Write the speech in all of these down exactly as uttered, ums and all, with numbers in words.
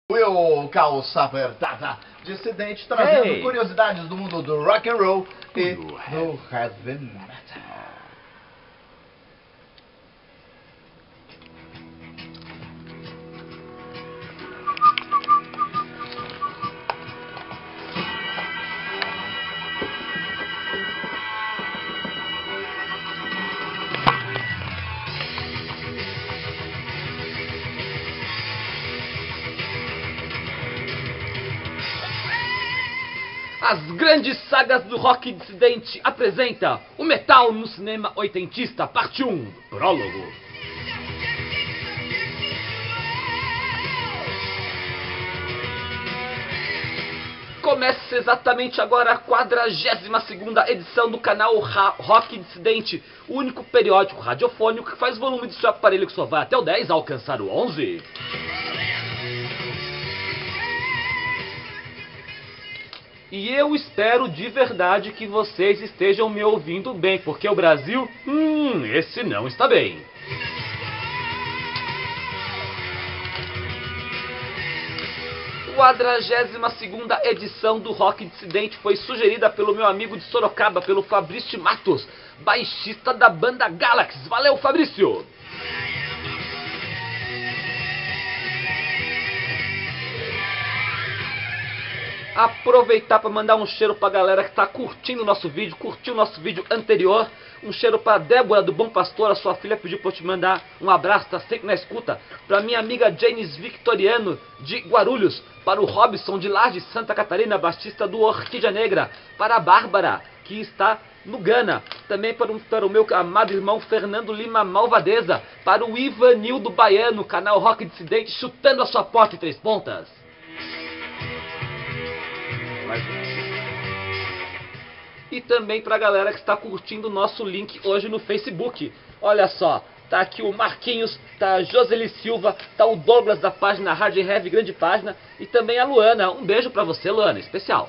Will Calça Apertada, dissidente, trazendo Hey. curiosidades do mundo do rock and roll e Do do heavy metal. As grandes sagas do rock dissidente apresenta o metal no cinema oitentista, parte um, prólogo. Começa exatamente agora a quadragésima segunda edição do canal Ra Rock Dissidente, o único periódico radiofônico que faz volume de seu aparelho que só vai até o dez a alcançar o onze. E eu espero de verdade que vocês estejam me ouvindo bem, porque o Brasil, hum, esse não está bem. quadragésima segunda edição do Rock Dissidente foi sugerida pelo meu amigo de Sorocaba, pelo Fabrício Matos, baixista da banda Galaxy. Valeu, Fabrício! Aproveitar para mandar um cheiro pra galera que está curtindo o nosso vídeo, curtiu o nosso vídeo anterior. Um cheiro pra Débora do Bom Pastor, a sua filha pediu para eu te mandar um abraço, tá sempre na escuta. Pra minha amiga Janis Victoriano de Guarulhos, para o Robson de Laje, Santa Catarina, baixista do Orquídea Negra. Para a Bárbara, que está no Gana. Também para, um, para o meu amado irmão Fernando Lima Malvadeza. Para o Ivanildo Baiano, canal Rock Dissidente, chutando a sua porta em três pontas. E também pra galera que está curtindo o nosso link hoje no Facebook. Olha só, tá aqui o Marquinhos, tá a Joseli Silva, tá o Douglas da página Hard Heavy, grande página, e também a Luana. Um beijo pra você, Luana, especial.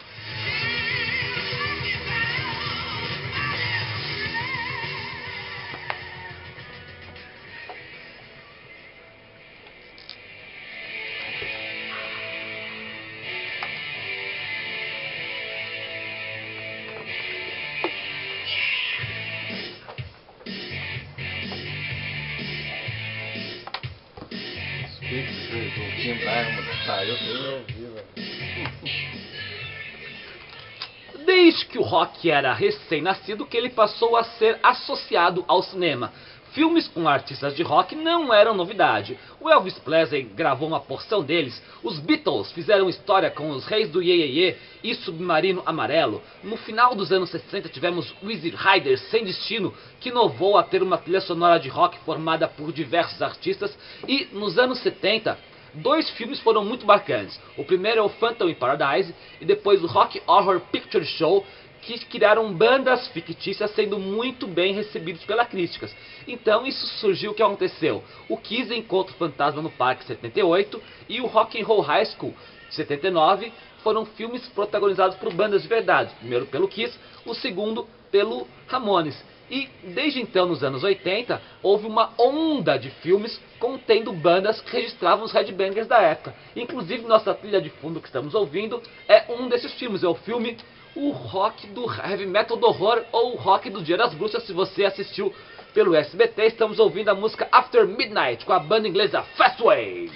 Desde que o rock era recém-nascido que ele passou a ser associado ao cinema. Filmes com artistas de rock não eram novidade. O Elvis Presley gravou uma porção deles. Os Beatles fizeram história com os Reis do Iê Iê Iê e Submarino Amarelo. No final dos anos sessenta tivemos Easy Rider Sem Destino, que inovou a ter uma trilha sonora de rock formada por diversos artistas. E nos anos setenta... dois filmes foram muito marcantes. O primeiro é o Phantom in Paradise e depois o Rock Horror Picture Show, que criaram bandas fictícias sendo muito bem recebidos pelas críticas. Então isso surgiu, o que aconteceu? O Kiss Encontra o Fantasma no Parque setenta e oito e o Rock and Roll High School setenta e nove foram filmes protagonizados por bandas de verdade. O primeiro pelo Kiss, o segundo pelo Ramones. E desde então, nos anos oitenta, houve uma onda de filmes contendo bandas que registravam os headbangers da época. Inclusive, nossa trilha de fundo que estamos ouvindo é um desses filmes. É o filme O Rock do Heavy Metal do Horror, ou O Rock do Dia das Bruxas. Se você assistiu pelo S B T, estamos ouvindo a música After Midnight com a banda inglesa Fastway.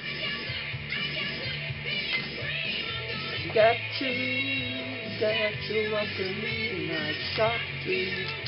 Get you, get you after midnight, shock you.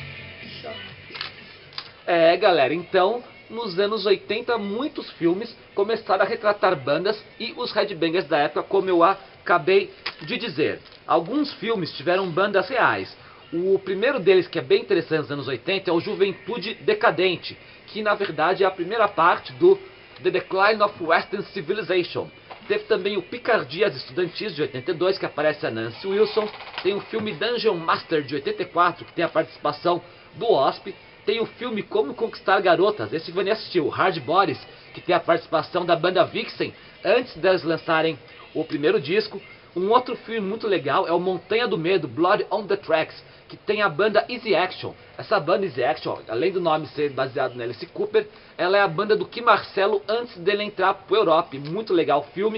É, galera, então, nos anos oitenta, muitos filmes começaram a retratar bandas e os headbangers da época, como eu acabei de dizer. Alguns filmes tiveram bandas reais. O primeiro deles, que é bem interessante nos anos oitenta, é o Juventude Decadente, que na verdade é a primeira parte do The Decline of Western Civilization. Teve também o Picardias Estudantis, de oitenta e dois, que aparece a Nancy Wilson. Tem o filme Dungeon Master, de oitenta e quatro, que tem a participação do Wasp. Tem o filme Como Conquistar Garotas, esse Vani assistiu, Hard Bodies, que tem a participação da banda Vixen, antes delas lançarem o primeiro disco. Um outro filme muito legal é o Montanha do Medo, Blood on the Tracks, que tem a banda Easy Action. Essa banda Easy Action, além do nome ser baseado na Alice Cooper, ela é a banda do Kim Marcello antes dele entrar pro Europe. Muito legal o filme.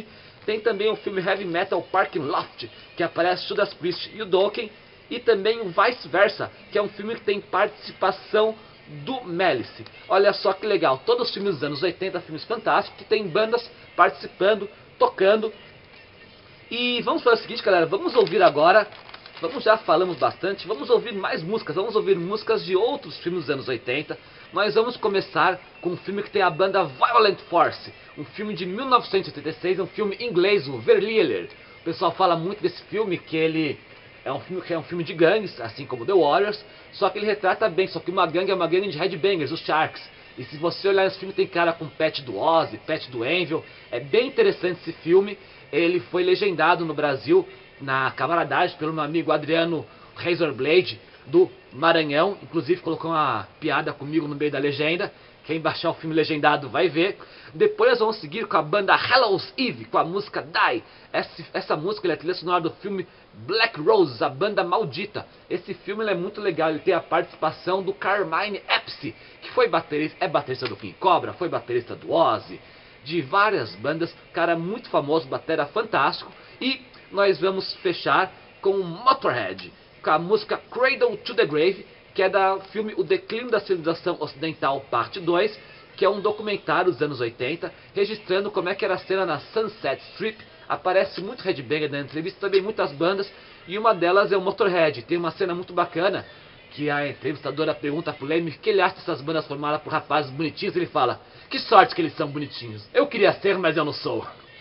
Tem também o filme Heavy Metal Parking Lot, que aparece Judas Priest e o Dokken. E também o Vice Versa, que é um filme que tem participação do Malice. Olha só que legal, todos os filmes dos anos oitenta, filmes fantásticos, que tem bandas participando, tocando. E vamos fazer o seguinte, galera, vamos ouvir agora, vamos já falamos bastante, vamos ouvir mais músicas, vamos ouvir músicas de outros filmes dos anos oitenta. Mas vamos começar com um filme que tem a banda Violent Force, um filme de mil novecentos e oitenta e seis, um filme inglês, o Verlierer. O pessoal fala muito desse filme, que ele é um filme que é um filme de gangues, assim como The Warriors, só que ele retrata bem, só que uma gangue é uma gangue de headbangers, os Sharks. E se você olhar esse filme, tem cara com Pat do Ozzy, Pat do Anvil. É bem interessante esse filme. Ele foi legendado no Brasil, na camaradagem, pelo meu amigo Adriano Razorblade, do Maranhão. Inclusive colocou uma piada comigo no meio da legenda. Quem baixar o filme legendado vai ver. Depois vamos seguir com a banda Hallows Eve, com a música Die. Essa, essa música é a trilha sonora do filme Black Rose, a banda maldita. Esse filme ele é muito legal, ele tem a participação do Carmine Appice, que foi baterista, é baterista do King Cobra, foi baterista do Ozzy, de várias bandas, cara muito famoso, batera fantástico. E nós vamos fechar com o Motorhead, com a música Cradle to the Grave, que é do filme O Declínio da Civilização Ocidental, parte dois, que é um documentário dos anos oitenta, registrando como é que era a cena na Sunset Strip. Aparece muito headbanger na entrevista, também muitas bandas, e uma delas é o Motorhead. Tem uma cena muito bacana, que a entrevistadora pergunta pro Lemmy o que ele acha dessas bandas formadas por rapazes bonitinhos. Ele fala, que sorte que eles são bonitinhos, eu queria ser, mas eu não sou.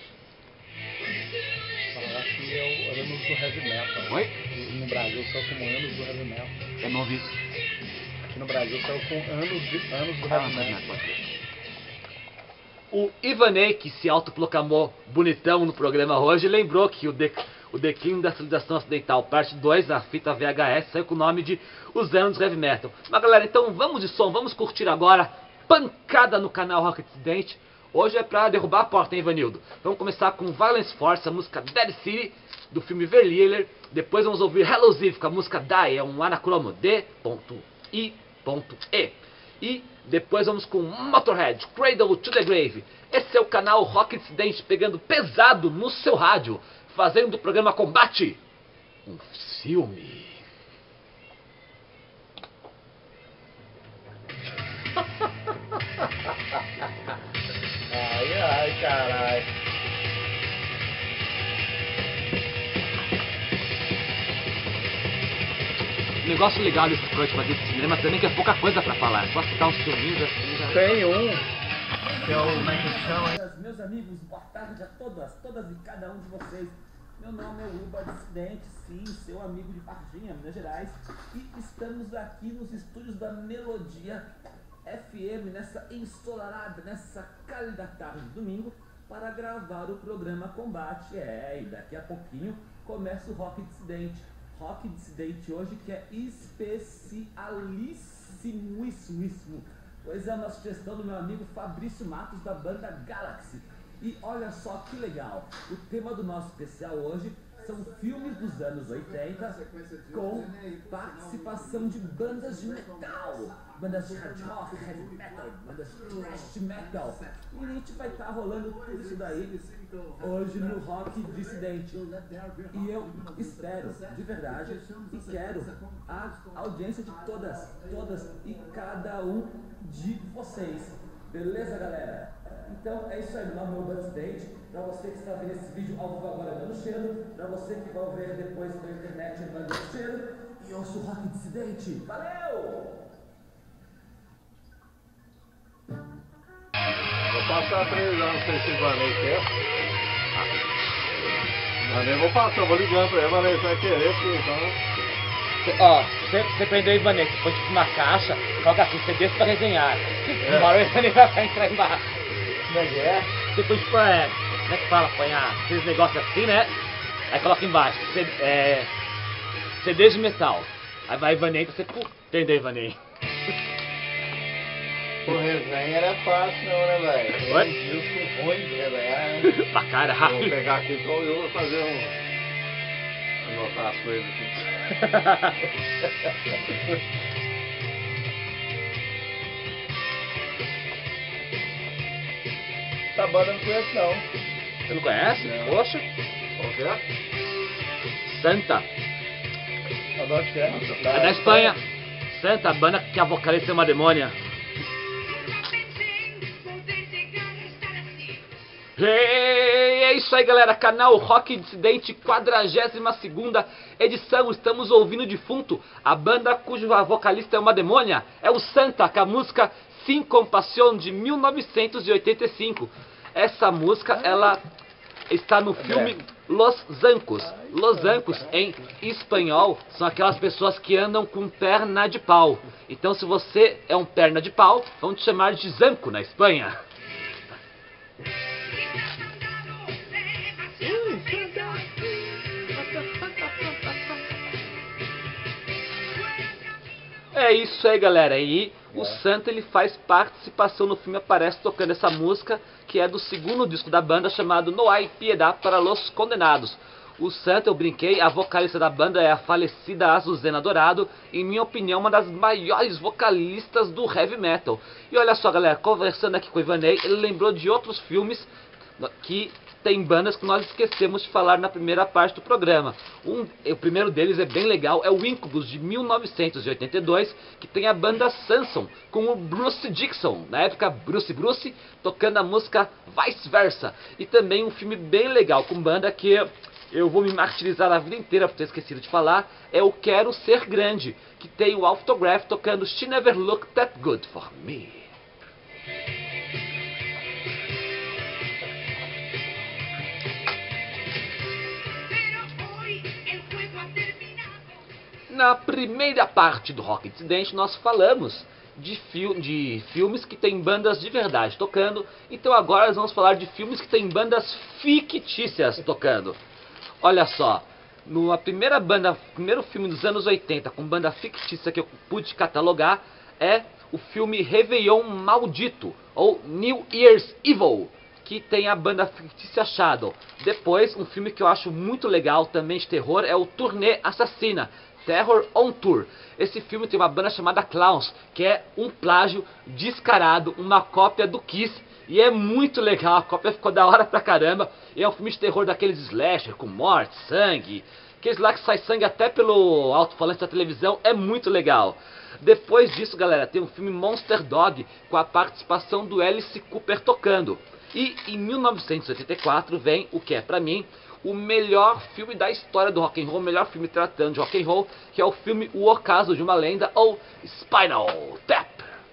Falar que é o anos do heavy metal. Oi? No Brasil saiu como anos do heavy metal. Eu não vi. Aqui no Brasil saiu com anos, de, anos do heavy metal. O Ivanei, que se autoproclamou bonitão no programa hoje, lembrou que o, de, o Declínio da Civilização Ocidental, parte dois, na fita V H S, saiu com o nome de Os Anos do Heavy Metal. Mas galera, então vamos de som, vamos curtir agora pancada no canal Rock Dissident. Hoje é pra derrubar a porta, hein, Ivanildo? Vamos começar com Violence Force, a música Dead City, do filme Verlierer. Depois vamos ouvir Hallows Eve com a música Die, é um anacromo D I E. E depois vamos com Motorhead, Cradle to the Grave. Esse é o canal Rock Dissident pegando pesado no seu rádio, fazendo o programa Combate um filme. Ai, ai, caralho. O negócio legal desse projeto fazer de cinema também que é pouca coisa pra falar, é só citar uns filminhos assim já. Tem um. Que é o, como é que chama? Meus amigos, boa tarde a todas, todas e cada um de vocês. Meu nome é Uba Dissidente, sim, seu amigo de Varginha, Minas Gerais. E estamos aqui nos estúdios da Melodia F M, nessa ensolarada, nessa cálida tarde de domingo, para gravar o programa Combate. É, e daqui a pouquinho começa o Rock Dissidente. Rock Dissidente hoje que é especialíssimo. Pois é, uma sugestão do meu amigo Fabrício Matos, da banda Galaxy. E olha só que legal, o tema do nosso especial hoje são filmes dos anos oitenta com participação de bandas de metal, bandas de hard rock, heavy metal, bandas de thrash metal. E a gente vai estar tá rolando tudo isso daí hoje no Rock Dissidente. E eu espero, de verdade, e quero a audiência de todas, todas e cada um de vocês. Beleza, galera? Então é isso aí, meu nome é Urban State. Pra você que está vendo esse vídeo ao vivo agora, dando cheiro. Pra você que vai ver depois pela internet, dando cheiro. E eu sou o Rock Dissidente. Valeu! Vou passar três anos, não sei se o Vanei quer. Vanei, vou passar, vou ligando pra ele, Vanei, você vai querer, filho, então. Ó, você, você prendeu o Ivanei, você põe tipo uma caixa, coloca assim, C Ds pra resenhar. É. Uma hora o Ivanei vai entrar embaixo. Como é que é? Depois tipo, é, como é que fala? Põe aqueles negócios assim, né? Aí coloca embaixo, C, é, C Ds de metal. Aí vai Ivanei, você, pô, prendeu o Ivanei. Por resenha era fácil não, né, velho? Oi? Um disco ruim de resenhar, né? Pra caralho. Vou pegar aqui então eu vou fazer um... anotar as coisas aqui. Essa banda não conheço não. Você não conhece? Não. Poxa. Qual que é? Santa. Onde que é? É da Espanha. Santa, a banda que a vocalista é uma demônia. Hey, é isso aí, galera. Canal Rock Dissidente, quadragésima segunda edição. Estamos ouvindo Defunto, a banda cuja vocalista é uma demônia. É o Santa, com a música Sin Compasión, de mil novecentos e oitenta e cinco. Essa música, ela está no filme Los Zancos. Los Zancos, em espanhol, são aquelas pessoas que andam com perna de pau. Então, se você é um perna de pau, vão te chamar de Zanco na Espanha. É isso aí, galera. E o Santa, ele faz participação no filme, aparece tocando essa música, que é do segundo disco da banda, chamado No Hay Piedad para los Condenados. O Santa, eu brinquei, a vocalista da banda é a falecida Azuzena Dourado, em minha opinião, uma das maiores vocalistas do heavy metal. E olha só, galera, conversando aqui com o Ivanei, ele lembrou de outros filmes que tem bandas que nós esquecemos de falar na primeira parte do programa. Um, o primeiro deles é bem legal, é o Incubus, de mil novecentos e oitenta e dois, que tem a banda Samson, com o Bruce Dickinson, na época Bruce Bruce, tocando a música Vice Versa. E também um filme bem legal, com banda que eu vou me martirizar a vida inteira por ter esquecido de falar, é o Quero Ser Grande, que tem o Autograph tocando She Never Looked That Good For Me. Na primeira parte do Rock Dissidente, nós falamos de, fil de filmes que tem bandas de verdade tocando. Então agora nós vamos falar de filmes que tem bandas fictícias tocando. Olha só, na primeira banda, primeiro filme dos anos oitenta com banda fictícia que eu pude catalogar é o filme Réveillon Maldito, ou New Year's Evil, que tem a banda fictícia Shadow. Depois, um filme que eu acho muito legal, também de terror, é o Turnê Assassina, Terror on Tour. Esse filme tem uma banda chamada Clowns, que é um plágio descarado, uma cópia do Kiss, e é muito legal, a cópia ficou da hora pra caramba. E é um filme de terror daqueles slasher, com morte, sangue, aqueles lá que sai sangue até pelo alto-falante da televisão, é muito legal. Depois disso, galera, tem um filme Monster Dog, com a participação do Alice Cooper tocando. E em mil novecentos e oitenta e quatro vem o que é pra mim o melhor filme da história do rock and roll, o melhor filme tratando de rock and roll, que é o filme O Ocaso de uma Lenda, ou Spinal Tap.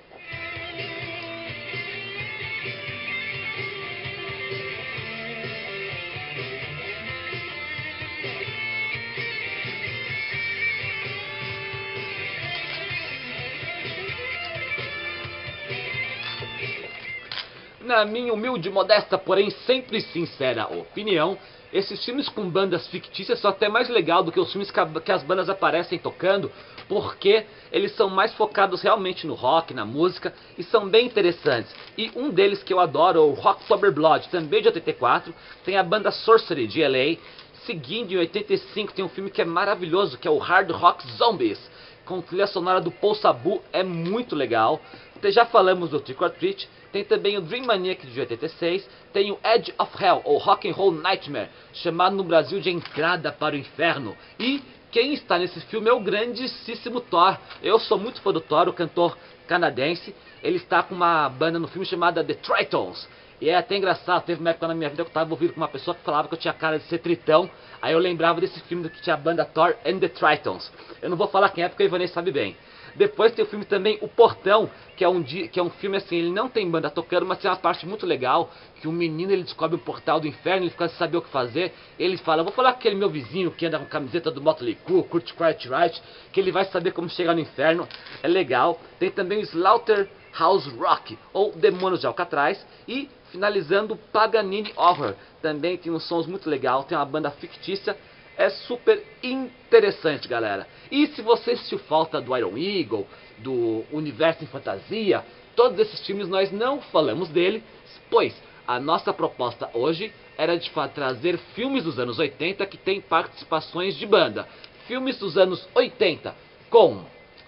Na minha humilde, modesta, porém sempre sincera opinião, esses filmes com bandas fictícias são até mais legal do que os filmes que, a, que as bandas aparecem tocando, porque eles são mais focados realmente no rock, na música, e são bem interessantes. E um deles que eu adoro, o Rocktober Blood, também de oitenta e quatro, tem a banda Sorcery, de L A. Seguindo, em oitenta e cinco, tem um filme que é maravilhoso, que é o Hard Rock Zombies, com trilha sonora do Paul Sabu, é muito legal. Já falamos do Trick or Treat. Tem também o Dream Maniac de oitenta e seis, tem o Edge of Hell, ou Rock and Roll Nightmare, chamado no Brasil de Entrada para o Inferno. E quem está nesse filme é o grandíssimo Thor. Eu sou muito fã do Thor, o cantor canadense. Ele está com uma banda no filme chamada The Tritons. E é até engraçado, teve uma época na minha vida que eu estava envolvido com uma pessoa que falava que eu tinha cara de ser tritão. Aí eu lembrava desse filme que tinha a banda Thor and the Tritons. Eu não vou falar quem é porque o Ivanei sabe bem. Depois tem o filme também O Portão, que é um dia, que é um filme assim, ele não tem banda tocando, mas tem uma parte muito legal, que um menino ele descobre o portal do inferno, ele fica sem saber o que fazer, ele fala, vou falar com aquele meu vizinho que anda com camiseta do Motley Crue, Kurt Cartwright, que ele vai saber como chegar no inferno, é legal. Tem também o Slaughterhouse Rock, ou Demônios de Alcatraz, e finalizando Paganini Horror, também tem uns sons muito legais, tem uma banda fictícia. É super interessante, galera. E se você assistiu Falta do Iron Eagle, do Universo em Fantasia, todos esses filmes nós não falamos dele, pois a nossa proposta hoje era de trazer filmes dos anos oitenta que tem participações de banda. Filmes dos anos oitenta com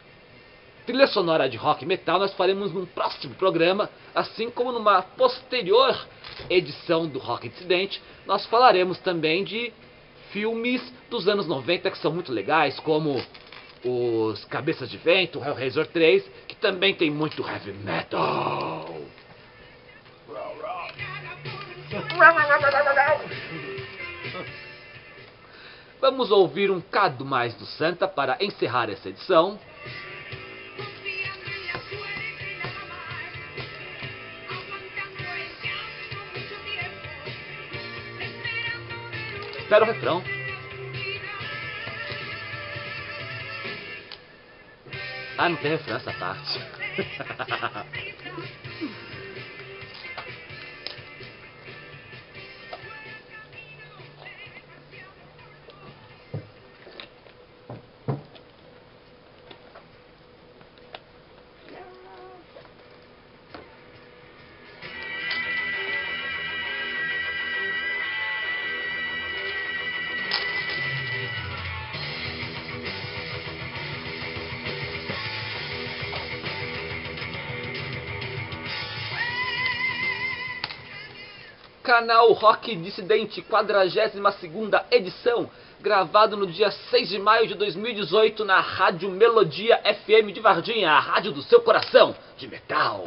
trilha sonora de rock e metal nós faremos num próximo programa, assim como numa posterior edição do Rock Dissidente, nós falaremos também de filmes dos anos noventa que são muito legais, como os Cabeças de Vento, Hellraiser três, que também tem muito heavy metal. Vamos ouvir um cado mais do Santa para encerrar essa edição. Espera o refrão. Ah, não tem refrão essa parte. Canal Rock Dissidente, quadragésima segunda edição, gravado no dia seis de maio de dois mil e dezoito na Rádio Melodia F M de Varginha, a rádio do seu coração de metal.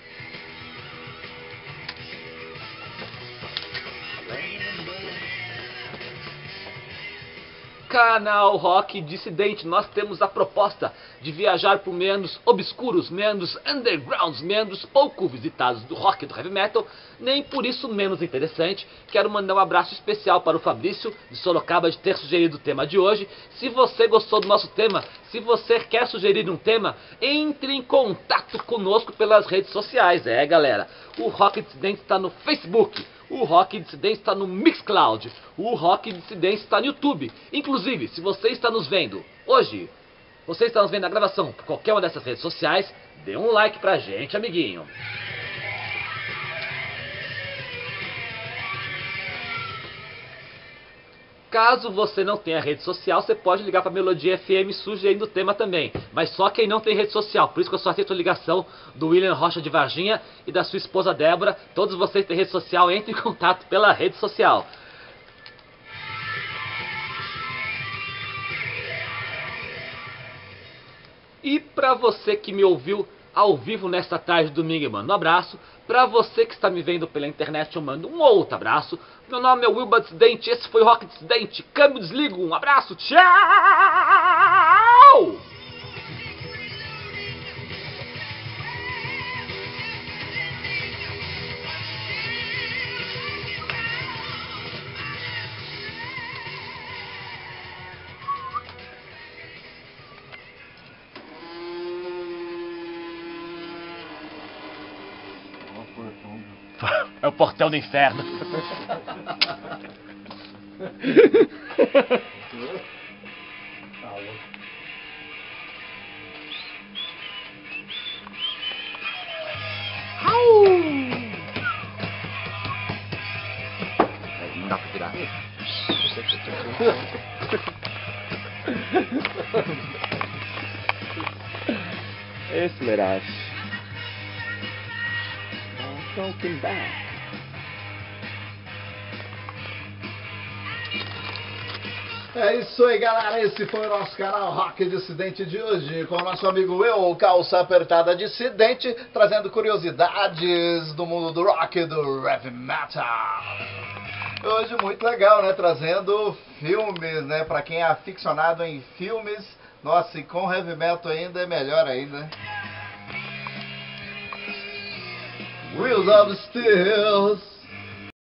Canal Rock Dissidente, nós temos a proposta de viajar por meandros obscuros, meandros undergrounds, meandros pouco visitados do rock e do heavy metal, nem por isso menos interessante. Quero mandar um abraço especial para o Fabrício de Sorocaba de ter sugerido o tema de hoje. Se você gostou do nosso tema, se você quer sugerir um tema, entre em contato conosco pelas redes sociais. É, galera, o Rock Dissidente está no Facebook, o Rock Dissidente está no Mixcloud, o Rock Dissidente está no YouTube. Inclusive, se você está nos vendo hoje, você está nos vendo na gravação por qualquer uma dessas redes sociais, dê um like pra gente, amiguinho. Caso você não tenha rede social, você pode ligar para Melodia F M sugerindo o tema também. Mas só quem não tem rede social. Por isso que eu só aceito a ligação do William Rocha de Varginha e da sua esposa Débora. Todos vocês têm rede social, entrem em contato pela rede social. E para você que me ouviu ao vivo nesta tarde de domingo, eu mando um abraço. Para você que está me vendo pela internet, eu mando um outro abraço. Meu nome é Wilba Dissidente, esse foi o Rock Dissidente. Câmbio, desligo, um abraço, tchau! É o portão do inferno. Não dá pra tirar. Esse Lerage. Talking back. É isso aí, galera, esse foi o nosso canal Rock Dissidente de hoje, com o nosso amigo eu, Calça Apertada Dissidente, trazendo curiosidades do mundo do rock e do heavy metal. Hoje muito legal, né, trazendo filmes, né, pra quem é aficionado em filmes, nossa, e com heavy metal ainda é melhor ainda. Wheels of Steel.